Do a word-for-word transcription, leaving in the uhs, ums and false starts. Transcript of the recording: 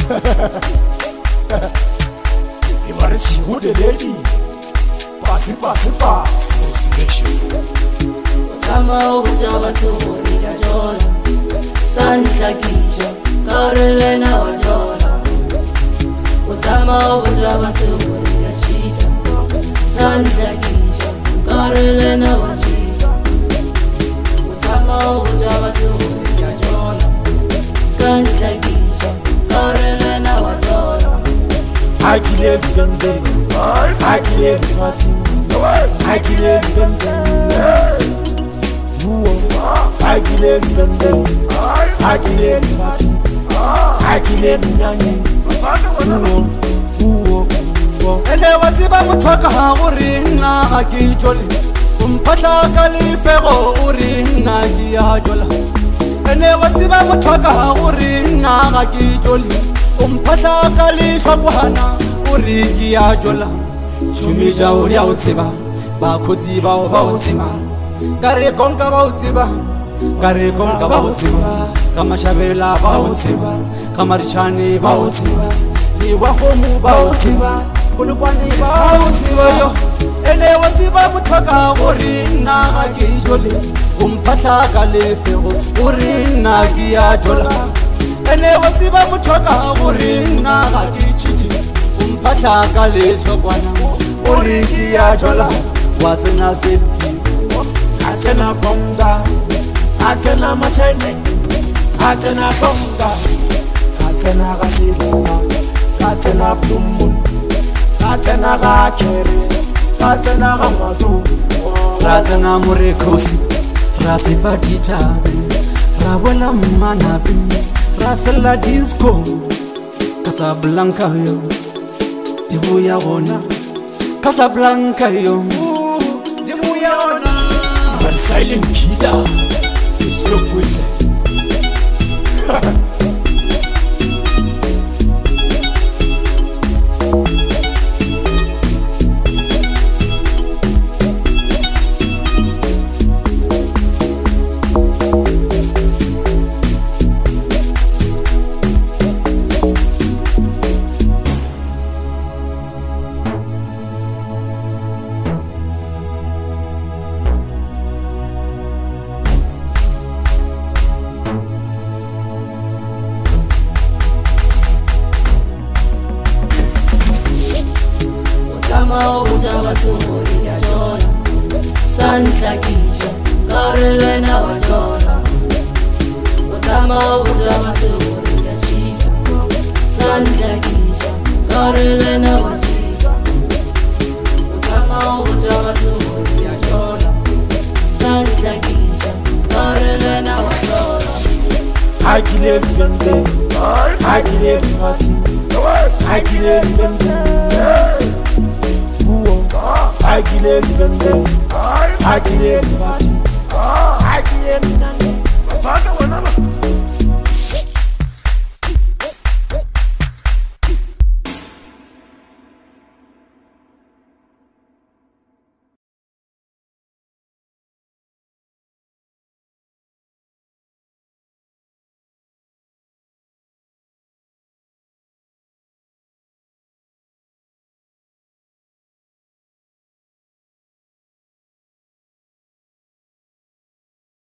Ibarchi who the lady Pasi pasi pasi Sama ubutaba tuburi ya jola Sandla kisha Kaurele na wajola Sama ubutaba tuburi ya chita Sandla kisha Kaurele na wachita Sama ubutaba tuburi ya jola Sandla kisha Kaurele na wajola I kill everything, I kill everything, I kill everything. I kill everything, I kill everything, I kill everything. And I was about to talk about Urina, I kill Jolly. Umpata Califero, Urina, Giajola. And I was about to talk about Urina, I kill Jolly. Umpata Kalisha Buhana, Urigi Ajola. Chumija Uria Utsiba, Bakuziba Bautzima, Gare Gonga Bautsiba, Gare Gonga Bautsiba, Kamashavela Bautsiba, Kamarishani Bautsiba, Liwahomu Bautsiba, Ulukwani Bautsiba, and they was Ziba Mutaka, Urina Gijoli, Umpata Kalifero, Urina Giajola. And I was even Mutoka, Urina, Hakichi, Umpata Kalisha, Uriki Ajola, what's in a zip? Atena Bonga, Atena Machene, Atena Bonga, Atena Rasila, Atena Plumun, Atena Rakere, Atena Ramadu, Ratana Murekosi, Rasipatita, Rawela Manabi. Rafela disco Casablanca yo Dibuya ona Casablanca yo Dibuya ona But silent killer is your poison. Sama ubutaba tuburi ya jola Sandla kisha Kaurele na wajola Sama ubutaba tuburi ya chita Sandla kisha Kaurele na wachita Sama ubutaba tuburi ya jola Sandla kisha Kaurele na wajola I kill everything, I kill everything, I kill everything. I kill everything, I kill everything.